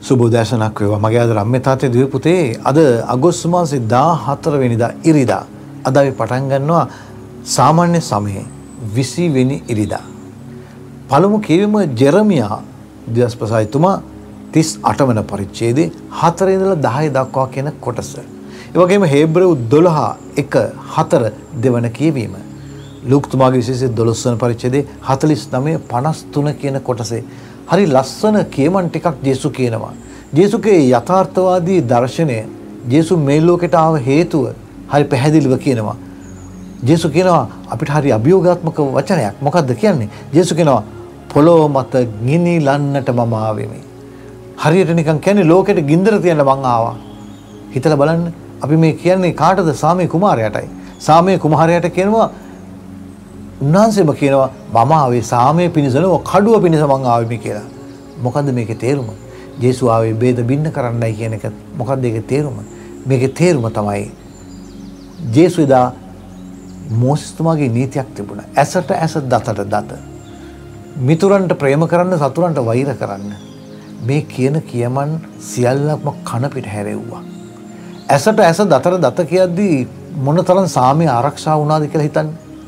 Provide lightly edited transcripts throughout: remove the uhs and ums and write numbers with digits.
සුබෝදෑසනක් වේවා මගේ අද රම්‍ය තාත්තේ දුවේ පුතේ අද අගෝස්තු මාසේ 14 වෙනිදා ඉරිදා අද අපි පටන් ගන්නවා සාමාන්‍ය සමයේ 20 වෙනි ඉරිදා පළමු කියවීම ජෙරමියා දිවස්පසයිතුමා 38 වන පරිච්ඡේදයේ 4 ඉඳලා 10 දක්වා කියන කොටස. ඒ වගේම හේබ්‍රෙව් 12:1-4 දෙවන කියවීම. ලූක්තුමාගේ විශේෂ 12 වන පරිච්ඡේදයේ 49:53 කියන කොටසේ හරි ලස්සන කියමන් ටිකක් ජේසු කියනවා. ජේසුගේ යථාර්ථවාදී දර්ශනය ජේසු මේ ලෝකෙට ආව හේතුව හරි පැහැදිලිව කියනවා. ජේසු කියනවා අපිට හරි අභියෝගාත්මක වචනයක්. මොකද්ද කියන්නේ? ජේසු කියනවා පොළොව මත ගිනිලන්නට මම ආවෙමි. හරියට නිකන් කියන්නේ ලෝකෙට ගින්දර තියන්න මං ආවා. හිතලා බලන්න අපි මේ කියන්නේ කාටද? සාමේ කුමාරයාටයි. සාමේ කුමාරයාට කියනවා උන්වහන්සේම කියනවා මම ආවේ සාමයේ පිණිස නෙවෙයි කඩුව පිණිස මං ආවෙමි කියලා. මොකද්ද මේකේ තේරුම? ජේසු ආවේ බේද බින්න කරන්නයි කියන එක. මොකද්ද ඒකේ තේරුම? මේකේ තේරුම තමයි ජේසු එදා මෝසස්තුමාගේ නීතියක් තිබුණා. ඇසට ඇස දතට දත. මිතුරන්ට ප්‍රේම කරන්න සතුරන්ට වෛර කරන්න. මේ කියන කියමන් සියල්ලක්ම කන පිට හැරෙව්වා. ඇසට ඇස දතට දත කියද්දී මොනතරම් සාමය ආරක්ෂා වුණාද කියලා හිතන්න.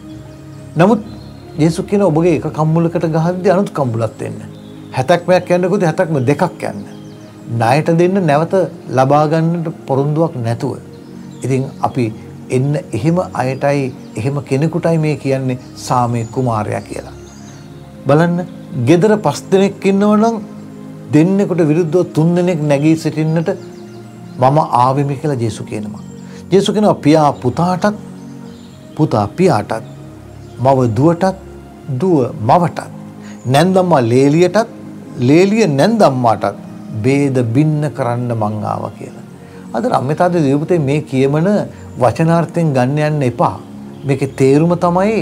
නමුත් ජේසු කියන ඔබගේ එක කම්මුලකට ගහද්දී අනුත් කම්මුලක් දෙන්න. 70ක් යන්නකොත් 70ම දෙකක් යන්න. ණයට දෙන්න නැවත ලබා ගන්නට පොරොන්දුවක් නැතුව. ඉතින් අපි එන්න එහෙම අයටයි එහෙම කෙනෙකුටයි මේ කියන්නේ සාමේ කුමාරයා කියලා. බලන්න ගෙදර 5 දෙනෙක් ඉන්නවනම් දෙන්නෙකුට විරුද්ධව 3 දෙනෙක් නැගී සිටින්නට මම ආවෙමි කියලා ජේසු කියනවා. ජේසු කියනවා පියා පුතාටත් පුතා පියාටත් මව දුවටත් දුව මවටත් නැන්දම්මා ලේලියටත් ලේලිය නැන්දම්මාටත් ભેද බින්න කරන්න මං ආවා කියලා. අද රම්‍යතාවේ දීපුතේ මේ කියමන වචනාර්ථයෙන් ගන්න යන්න එපා. මේකේ තේරුම තමයි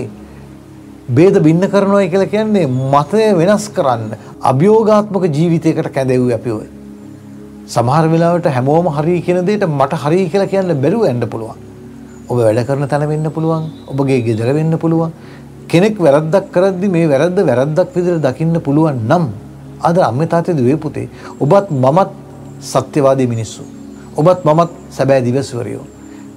ભેද බින්න කරනවා කියලා කියන්නේ මතය වෙනස් කරන්න අභියෝගාත්මක ජීවිතයකට කැදෙව්වේ අපි ඔය. සමහර වෙලාවට හැමෝම හරි කියන දෙයට මට හරි කියලා කියන්න බැරුව යන්න පුළුවන්. ඔබ වැඩ කරන තැන වෙන්න පුළුවන්. ඔබගේ ගෙදර වෙන්න පුළුවන්. කෙනෙක් වැරද්දක් කරද්දි මේ වැරද්ද වැරද්දක් විදිහට දකින්න පුළුවන් නම් අද අම්මේ තාත්තේ දුවේ පුතේ ඔබත් මමත් සත්‍යවාදී මිනිස්සු. ඔබත් මමත් සැබෑ දිවස්වරයෝ.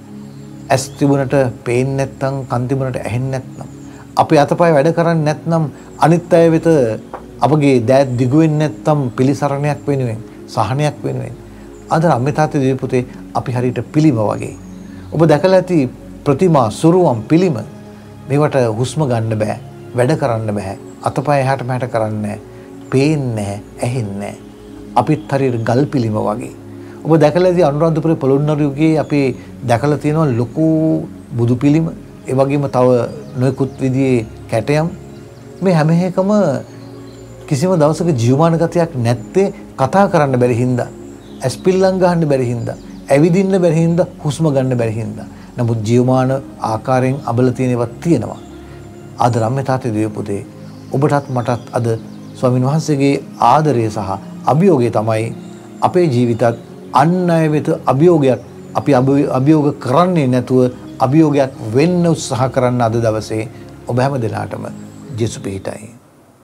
ඇස් තිබුණට පේන්නේ නැත්නම් කන් තිබුණට ඇහෙන්නේ නැත්නම් අපි අතපය වැඩ කරන්නේ නැත්නම් අනිත් අය වෙත අපගේ දෑත් දිගු වෙන්නේ නැත්නම් පිළිසරණයක් වෙනුවෙන් සහනයක් වෙනුවෙන් අද අම්මේ තාත්තේ දුවේ පුතේ අපි හරියට පිළිම වගේ. ඔබ දැකලා ඇති ප්‍රතිමා සුරුවම් පිළිම මේවට හුස්ම ගන්න බෑ වැඩ කරන්න බෑ අතපය එහාට මෙහාට කරන්න නැහැ පේන්නේ නැහැ ඇහෙන්නේ නැහැ අපිත් හරියට ගල් පිළිම වගේ. ඔබ දැකලා ඇති අනුරාධපුර පොළොන්නරු යුගයේ අපි දැකලා තියෙනවා ලොකු බුදු පිළිම ඒ වගේම තව නොයෙකුත් විදිහේ කැටයම් මේ හැම එකම කිසිම දවසක ජීවමාන ගතියක් නැත්තේ කතා කරන්න බැරි හින්දා ඇස්පිල්ලම් ගහන්න බැරි හින්දා ඇවිදින්න බැරි හින්දා හුස්ම ගන්න බැරි හින්දා. නමුත් ජීවමාන ආකාරයෙන් අබල තියෙන ඒවා තියෙනවා. අද රම්‍ය තාත්තේ දුවේ පුතේ ඔබටත් මටත් අද ස්වාමීන් වහන්සේගේ ආදරය සහ අභියෝගය තමයි අපේ ජීවිතත් අන් අය වෙත අභියෝගයක් අපි අභියෝග කරන්නේ නැතුව අභියෝගයක් වෙන්න උත්සාහ කරන්න අද දවසේ ඔබ හැම දිනාටම ජේසු පිහිටයි.